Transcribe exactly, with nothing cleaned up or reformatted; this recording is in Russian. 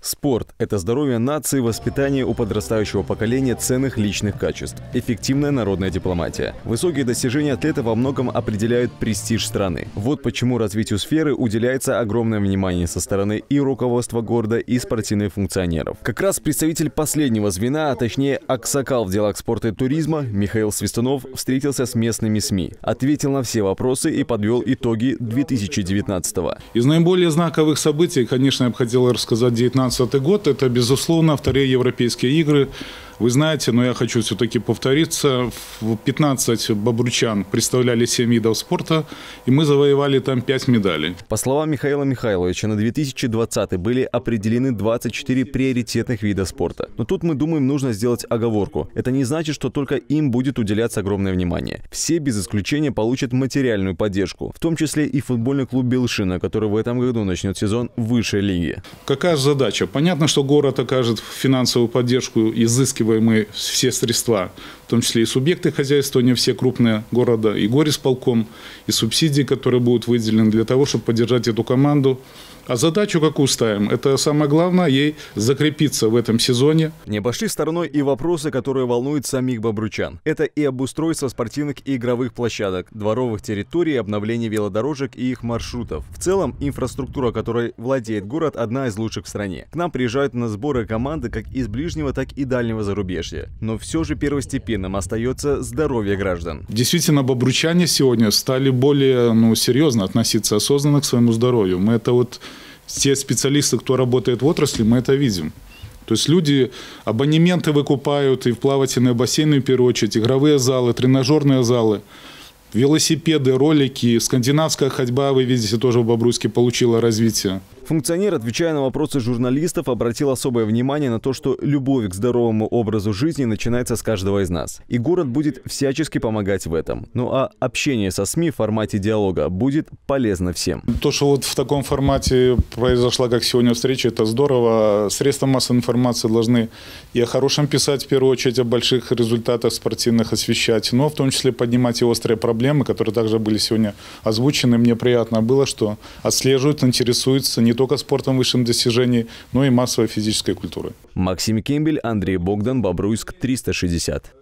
Спорт – это здоровье нации, воспитание у подрастающего поколения ценных личных качеств, эффективная народная дипломатия. Высокие достижения атлета во многом определяют престиж страны. Вот почему развитию сферы уделяется огромное внимание со стороны и руководства города, и спортивных функционеров. Как раз представитель последнего звена, а точнее аксакал в делах спорта и туризма, Михаил Свистунов встретился с местными СМИ, ответил на все вопросы и подвел итоги две тысячи девятнадцатого. Из наиболее знаковых событий, конечно, я бы хотел рассказать девятнадцатый год. Это, безусловно, вторые европейские игры. Вы знаете, но я хочу все-таки повториться, в пятнадцать бобручан представляли семь видов спорта, и мы завоевали там пять медалей. По словам Михаила Михайловича, на две тысячи двадцатый были определены двадцать четыре приоритетных вида спорта. Но тут, мы думаем, нужно сделать оговорку. Это не значит, что только им будет уделяться огромное внимание. Все без исключения получат материальную поддержку, в том числе и футбольный клуб «Белшина», который в этом году начнет сезон в высшей лиге. Какая же задача? Понятно, что город окажет финансовую поддержку, изыскивая мы все средства, в том числе и субъекты хозяйствования, все крупные города, и горисполком, и субсидии, которые будут выделены для того, чтобы поддержать эту команду. А задачу какую ставим? Это самое главное, ей закрепиться в этом сезоне. Не обошли стороной и вопросы, которые волнуют самих бобручан. Это и обустройство спортивных и игровых площадок, дворовых территорий, обновление велодорожек и их маршрутов. В целом, инфраструктура, которой владеет город, одна из лучших в стране. К нам приезжают на сборы команды как из ближнего, так и дальнего зарубежья. Но все же первостепенным остается здоровье граждан. Действительно, бобручане сегодня стали более ну, серьезно относиться, осознанно к своему здоровью. Мы это вот... Те специалисты, кто работает в отрасли, мы это видим. То есть люди абонементы выкупают и в плавательные бассейны, в первую очередь, игровые залы, тренажерные залы, велосипеды, ролики, скандинавская ходьба, вы видите, тоже в Бобруйске получила развитие. Функционер, отвечая на вопросы журналистов, обратил особое внимание на то, что любовь к здоровому образу жизни начинается с каждого из нас. И город будет всячески помогать в этом. Ну а общение со СМИ в формате диалога будет полезно всем. То, что вот в таком формате произошла, как сегодня встреча, это здорово. Средства массовой информации должны и о хорошем писать, в первую очередь, о больших результатах спортивных освещать, но в том числе поднимать и острые проблемы, которые также были сегодня озвучены. Мне приятно было, что отслеживают, интересуются не только спортом высшим достижений, но и массовой физической культурой. Максим Кембель, Андрей Богдан, Бобруйск, триста шестьдесят.